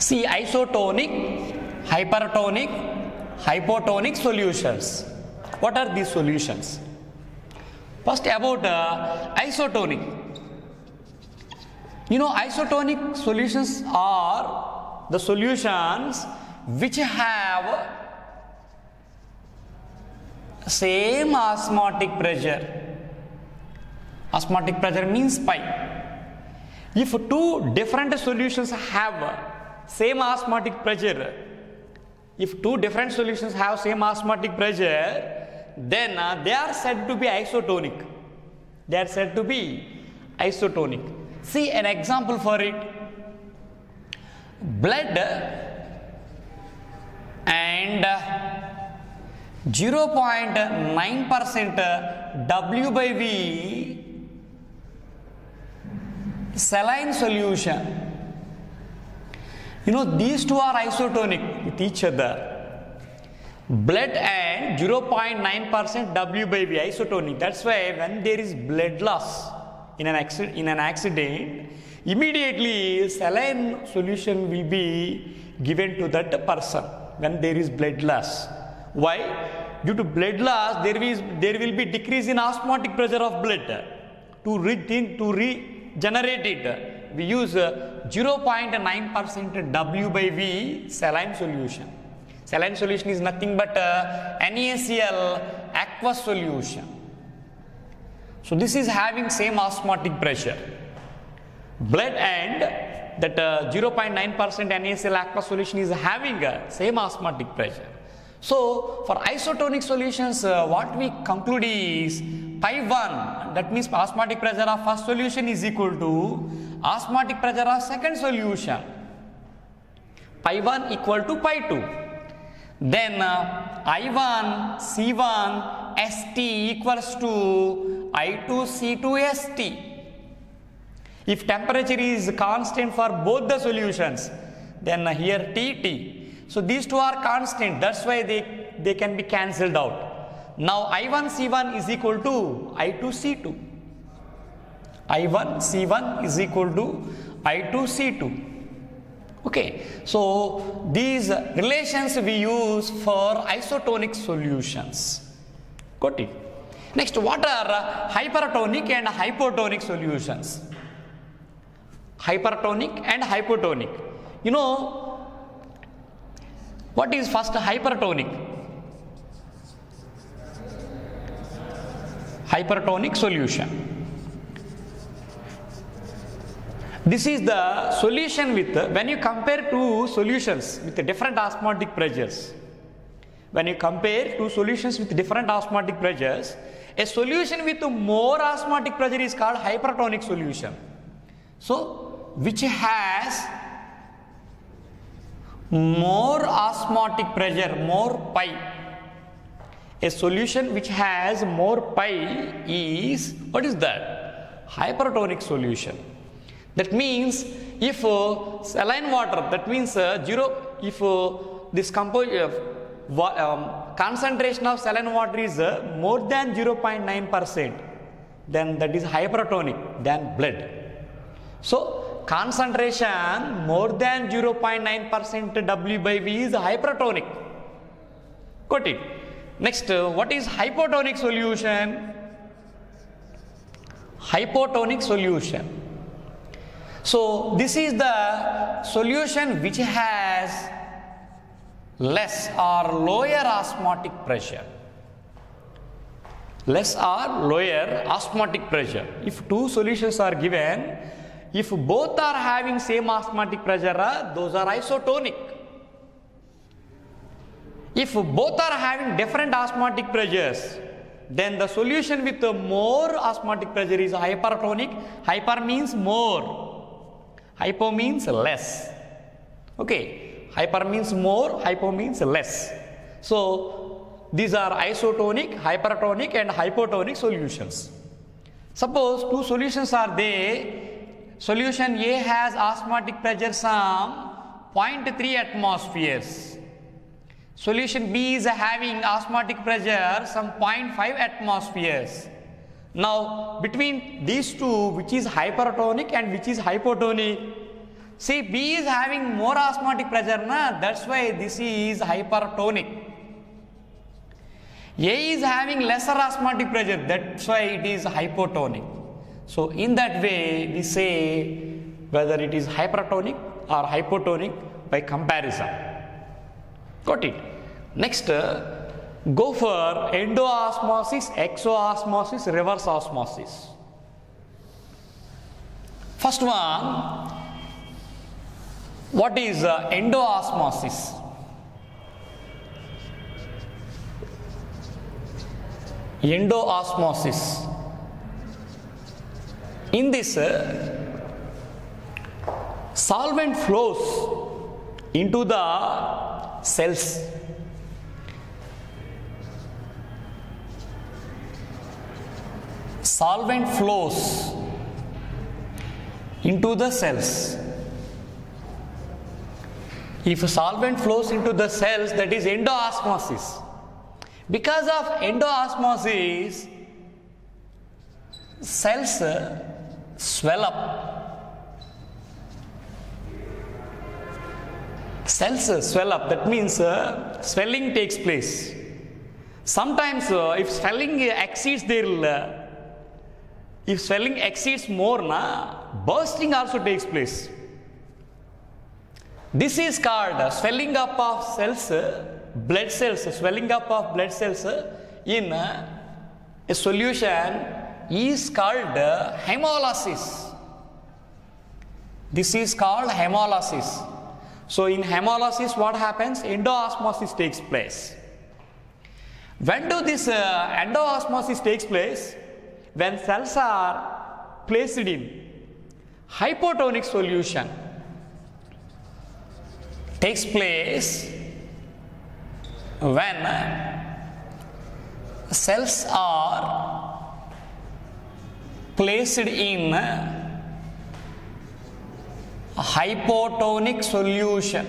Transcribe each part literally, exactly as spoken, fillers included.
See, isotonic, hypertonic, hypotonic solutions. What are these solutions? First, about uh, isotonic. You know, isotonic solutions are the solutions which have same osmotic pressure. Osmotic pressure means pi. If two different solutions have same osmotic pressure, if two different solutions have same osmotic pressure, then uh, they are said to be isotonic. They are said to be isotonic. See an example for it. Blood and zero point nine percent W by V saline solution. You know, these two are isotonic with each other. Blood and zero point nine percent W by V isotonic. That's why when there is blood loss in an accident, in an accident, immediately saline solution will be given to that person when there is blood loss. Why? Due to blood loss, there is there will be decrease in osmotic pressure of blood. To re to regenerate it, we use zero point nine percent W by V saline solution. Saline solution is nothing but uh, NaCl aqueous solution. So this is having same osmotic pressure. Blood and that uh, zero point nine percent NaCl aqueous solution is having uh, same osmotic pressure. So for isotonic solutions, uh, what we conclude is pi one, that means osmotic pressure of first solution is equal to osmotic pressure of second solution. Pi one equal to pi two. Then uh, I one C one S T equals to I two C two S T. If temperature is constant for both the solutions, then uh, here T T. So these two are constant, that's why they, they can be cancelled out. Now I one C one is equal to I two C two. I one C one is equal to I two C two. Okay, so these relations we use for isotonic solutions. Got it? Next, what are hypertonic and hypotonic solutions? Hypertonic and hypotonic. You know, what is first hypertonic? Hypertonic solution. This is the solution with, when you compare two solutions with different osmotic pressures, when you compare two solutions with different osmotic pressures, a solution with more osmotic pressure is called hypertonic solution. So, which has more osmotic pressure, more pi. A solution which has more pi is, what is that? Hypertonic solution. That means if uh, saline water, that means uh, zero, if uh, this compo uh, um, concentration of saline water is uh, more than zero point nine percent, then that is hypertonic than blood. So concentration more than zero point nine percent W by V is hypertonic. Got it? Next, uh, what is hypotonic solution? Hypotonic solution. So this is the solution which has less or lower osmotic pressure. Less or lower osmotic pressure. If two solutions are given, if both are having same osmotic pressure, those are isotonic. If both are having different osmotic pressures, then the solution with more osmotic pressure is hypertonic. Hyper means more. Hypo means less. Okay, hyper means more, hypo means less. So these are isotonic, hypertonic and hypotonic solutions. Suppose two solutions are there. Solution A has osmotic pressure some zero point three atmospheres. Solution B is having osmotic pressure some zero point five atmospheres. Now between these two, which is hypertonic and which is hypotonic? See, B is having more osmotic pressure, na? That's why this is hypertonic. A is having lesser osmotic pressure, that's why it is hypotonic. So in that way we say whether it is hypertonic or hypotonic by comparison. Got it? Next, uh, go for endoosmosis, exoosmosis, reverse osmosis. First one, what is uh, endoosmosis? Endoosmosis. In this, uh, solvent flows into the cells. Solvent flows into the cells. If a solvent flows into the cells, that is endoosmosis. Because of endoosmosis, cells swell up. Cells swell up, that means uh, swelling takes place. Sometimes uh, if swelling exceeds their, uh, if swelling exceeds more, na, bursting also takes place. This is called uh, swelling up of cells, uh, blood cells, swelling up of blood cells uh, in uh, a solution is called uh, hemolysis. This is called hemolysis. So in hemolysis what happens? Endoosmosis takes place. When do this uh, endoosmosis takes place? When cells are placed in hypotonic solution. Takes place when cells are placed in hypotonic solution.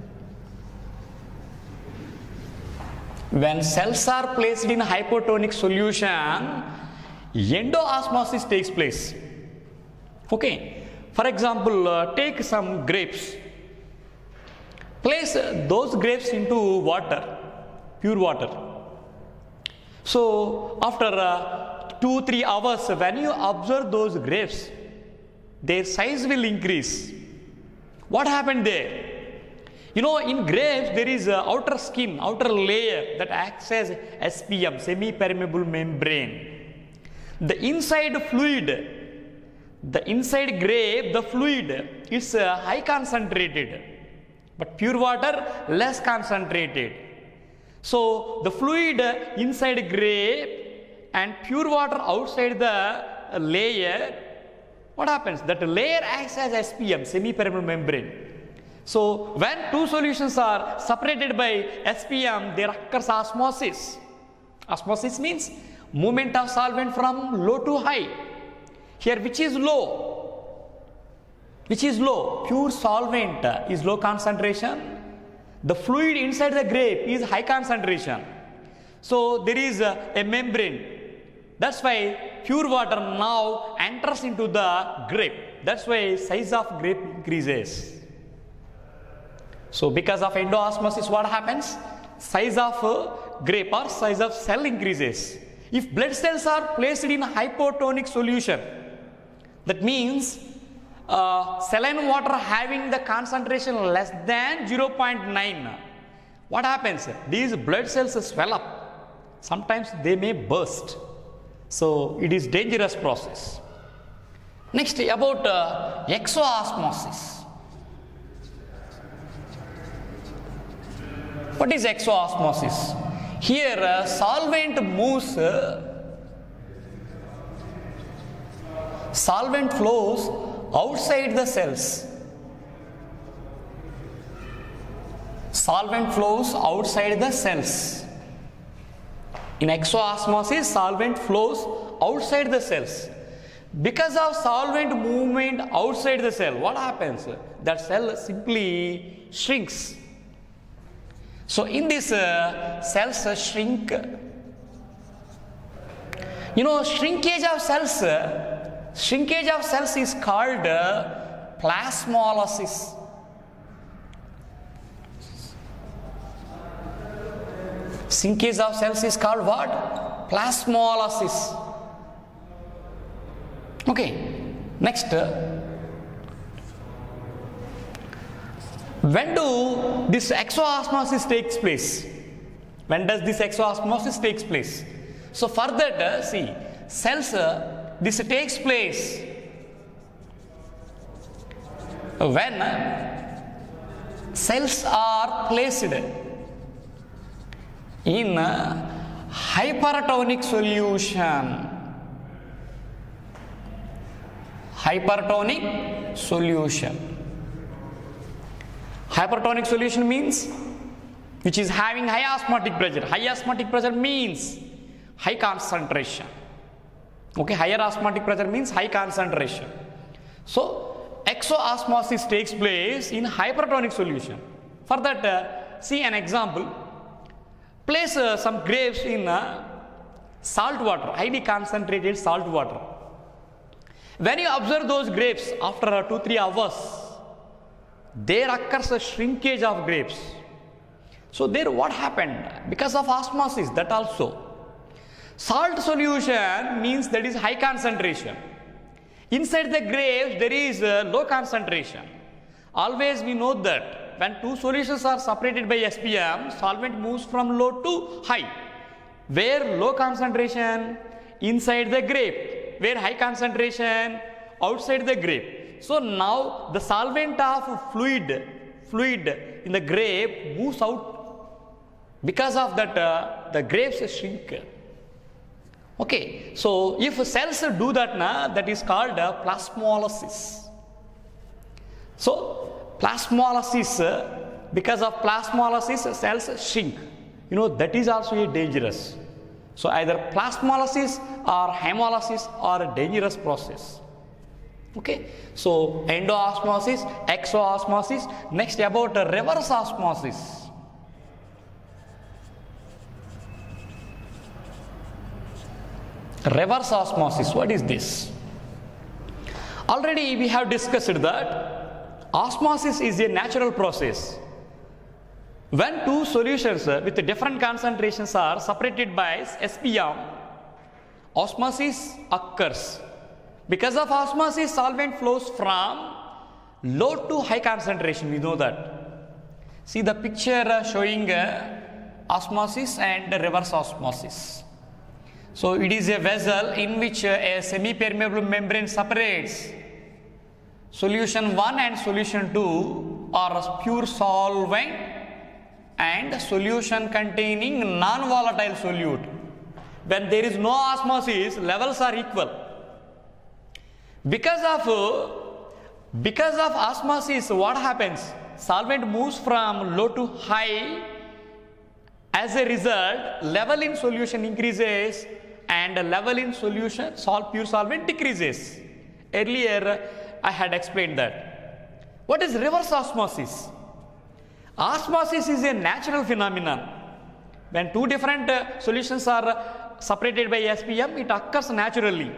When cells are placed in hypotonic solution, endoosmosis takes place. Okay. For example, uh, take some grapes. Place those grapes into water, pure water. So after uh, two three hours, when you observe those grapes, their size will increase. What happened there? You know, in grapes there is a outer skin, outer layer that acts as S P M, semi-permeable membrane. The inside fluid, the inside grape, the fluid is uh, high concentrated, but pure water less concentrated. So the fluid inside grape and pure water outside the layer, what happens? That layer acts as S P M, semi-permeable membrane. So when two solutions are separated by S P M, there occurs osmosis. Osmosis means movement of solvent from low to high. Here which is low? Which is low? Pure solvent is low concentration. The fluid inside the grape is high concentration. So there is a, a membrane. That's why pure water now enters into the grape. That's why size of grape increases. So because of endoosmosis, what happens? Size of uh, grape or size of cell increases. If blood cells are placed in hypotonic solution, that means uh, saline water having the concentration less than zero point nine. What happens? These blood cells swell up. Sometimes they may burst. So it is dangerous process. Next, about uh, exoosmosis. What is exoosmosis? Here uh, solvent moves, uh, solvent flows outside the cells. Solvent flows outside the cells. In exoosmosis, solvent flows outside the cells. Because of solvent movement outside the cell, what happens? That cell simply shrinks. So in this uh, cells uh, shrink. You know, shrinkage of cells, uh, shrinkage of cells is called uh, plasmolysis. Shrinkage of cells is called what? Plasmolysis. Okay, next. When do this exoosmosis takes place? When does this exoosmosis takes place? So for that, uh, see, cells, uh, this takes place when uh, cells are placed in uh, hypertonic solution. Hypertonic solution. Hypertonic solution means which is having high osmotic pressure. High osmotic pressure means high concentration. Okay, higher osmotic pressure means high concentration. So exoosmosis takes place in hypertonic solution. For that, uh, see an example. Place uh, some grapes in uh, salt water, highly concentrated salt water. When you observe those grapes after uh, two three hours, there occurs a shrinkage of grapes. So there what happened? Because of osmosis, that also. Salt solution means that is high concentration. Inside the grapes there is a low concentration. Always we know that when two solutions are separated by S P M, solvent moves from low to high. Where low concentration? Inside the grape. Where high concentration? Outside the grape. So now the solvent of fluid, fluid in the grape moves out. Because of that, uh, the grapes shrink. Okay, so if cells do that, na, that is called uh, plasmolysis. So plasmolysis, uh, because of plasmolysis, cells shrink. You know, that is also a dangerous. So either plasmolysis or hemolysis are a dangerous process. Okay, so endoosmosis, exoosmosis. Next about uh, reverse osmosis. Reverse osmosis, what is this? Already we have discussed that osmosis is a natural process. When two solutions with different concentrations are separated by S P M, osmosis occurs. Because of osmosis, solvent flows from low to high concentration, we know that. See the picture showing osmosis and reverse osmosis. So it is a vessel in which a semi-permeable membrane separates. Solution one and solution two are pure solvent and solution containing non-volatile solute. When there is no osmosis, levels are equal. Because of, because of osmosis, what happens? Solvent moves from low to high. As a result, level in solution increases and level in solution, sol pure solvent decreases. Earlier, I had explained that. What is reverse osmosis? Osmosis is a natural phenomenon. When two different uh, solutions are separated by S P M, it occurs naturally.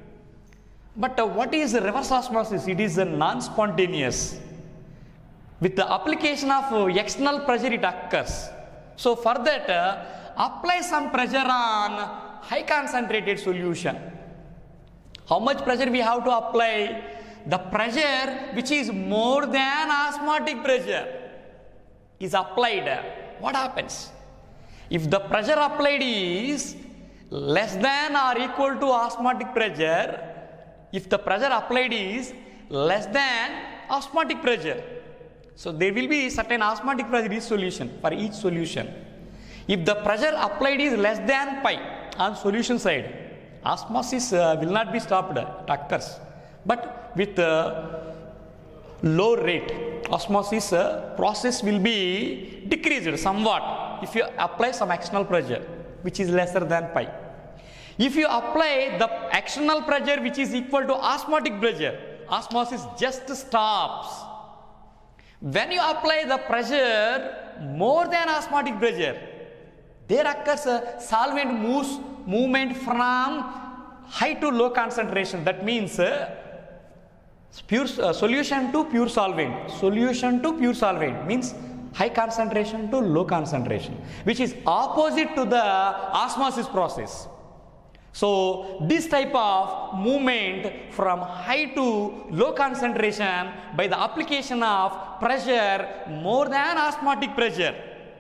But uh, what is reverse osmosis? It is uh, non-spontaneous. With the application of uh, external pressure, it occurs. So for that, uh, apply some pressure on high concentrated solution. How much pressure we have to apply? The pressure which is more than osmotic pressure is applied. What happens? If the pressure applied is less than or equal to osmotic pressure, if the pressure applied is less than osmotic pressure, so there will be certain osmotic pressure in solution for each solution. If the pressure applied is less than pi on solution side, osmosis uh, will not be stopped, it occurs. But with uh, low rate, osmosis uh, process will be decreased somewhat if you apply some external pressure which is lesser than pi. If you apply the external pressure which is equal to osmotic pressure, osmosis just stops. When you apply the pressure more than osmotic pressure, there occurs a solvent moves movement from high to low concentration. That means uh, Pure uh, solution to pure solvent. Solution to pure solvent means high concentration to low concentration, which is opposite to the osmosis process. So this type of movement from high to low concentration by the application of pressure more than osmotic pressure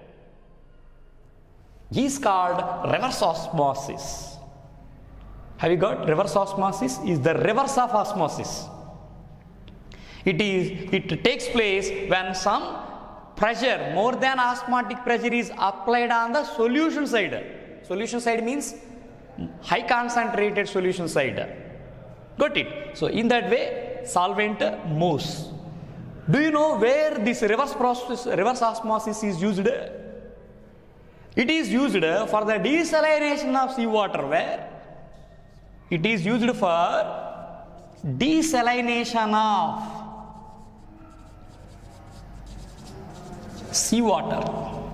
is called reverse osmosis. Have you got? Reverse osmosis is the reverse of osmosis. It is, it takes place when some pressure more than osmotic pressure is applied on the solution side. Solution side means high concentrated solution side. Got it? So in that way solvent moves. Do you know where this reverse process, reverse osmosis is used? It is used for the desalination of seawater. Where? It is used for desalination of seawater.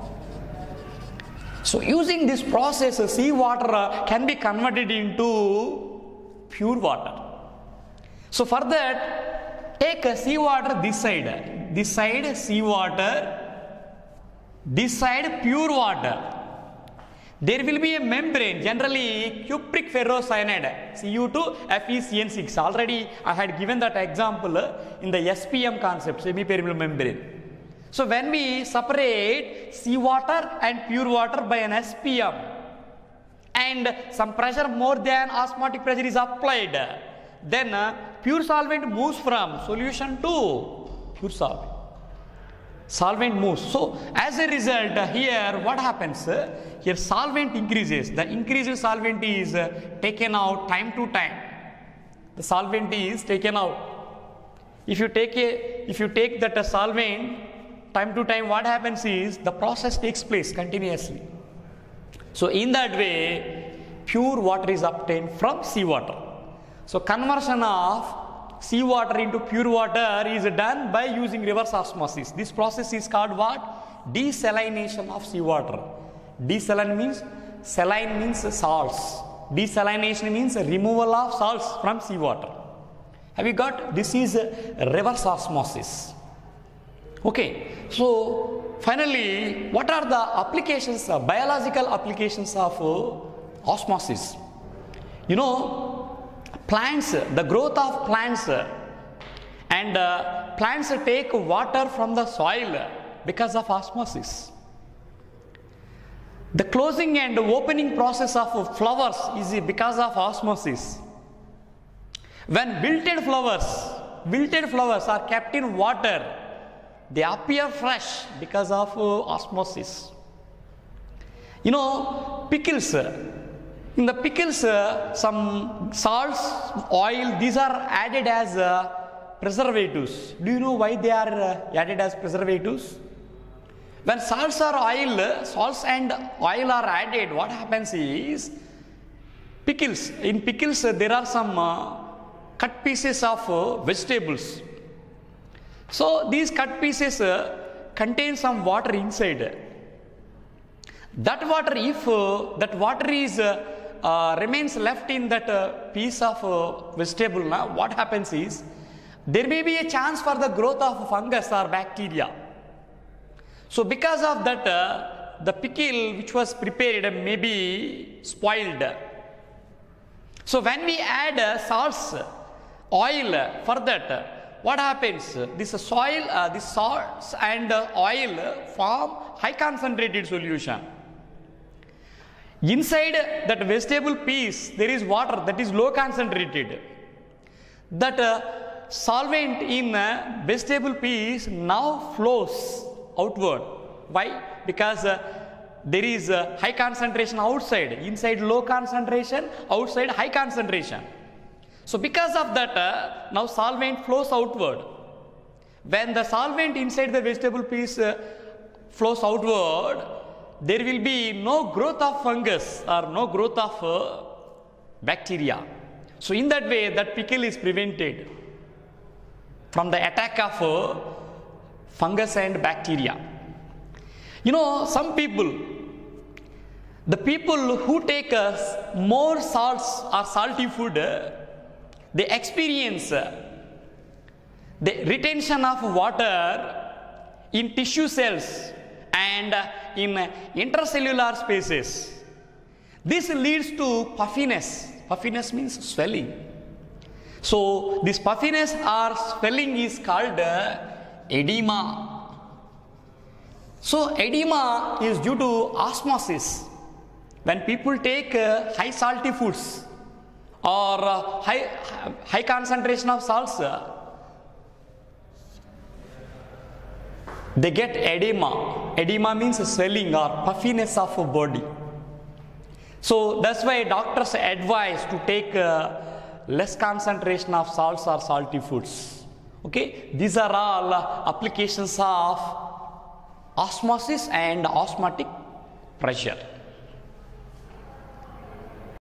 So using this process, seawater can be converted into pure water. So for that, take seawater this side, this side seawater, this side pure water. There will be a membrane, generally cupric ferrocyanide, C u two F e C n six. Already I had given that example in the S P M concept, semi-permeable membrane. So when we separate seawater and pure water by an S P M and some pressure more than osmotic pressure is applied, then uh, pure solvent moves from solution to pure solvent. Solvent moves. So as a result, uh, here what happens? Uh, here solvent increases. The increased solvent is uh, taken out time to time. The solvent is taken out. If you take a, if you take that uh, solvent time to time, what happens is the process takes place continuously. So in that way, pure water is obtained from seawater. So conversion of seawater into pure water is done by using reverse osmosis. This process is called what? Desalination of seawater. Desaline means, saline means salts. Desalination means removal of salts from seawater. Have you got? This is reverse osmosis. Okay, so finally, what are the applications, uh, biological applications of uh, osmosis? You know, plants, the growth of plants, uh, and uh, plants take water from the soil because of osmosis. The closing and opening process of flowers is because of osmosis. When wilted flowers, wilted flowers are kept in water, they appear fresh because of uh, osmosis. You know, pickles. In the pickles, uh, some salts, oil, these are added as uh, preservatives. Do you know why they are uh, added as preservatives? When salts or oil, salts and oil are added, what happens is, pickles. In pickles, uh, there are some uh, cut pieces of uh, vegetables. So these cut pieces uh, contain some water inside. That water, if uh, that water is uh, uh, remains left in that uh, piece of uh, vegetable, now what happens is there may be a chance for the growth of fungus or bacteria. So because of that, uh, the pickle which was prepared may be spoiled. So when we add uh, salts, oil for that, uh, what happens? This soil, uh, this salts and uh, oil form high concentrated solution. Inside that vegetable piece, there is water that is low concentrated. That uh, solvent in uh, vegetable piece now flows outward. Why? Because uh, there is uh, high concentration outside. Inside low concentration, outside high concentration. So because of that, uh, now solvent flows outward. When the solvent inside the vegetable piece uh, flows outward, there will be no growth of fungus or no growth of uh, bacteria. So in that way, that pickle is prevented from the attack of uh, fungus and bacteria. You know, some people, the people who take uh, more salts or salty food, uh, they experience uh, the retention of water in tissue cells and in intercellular spaces. This leads to puffiness. Puffiness means swelling. So this puffiness or swelling is called edema. So edema is due to osmosis. When people take uh, high salty foods or uh, high, high concentration of salts, uh, they get edema. Edema means swelling or puffiness of a body. So that's why doctors advise to take uh, less concentration of salts or salty foods. Okay, these are all uh, applications of osmosis and osmotic pressure.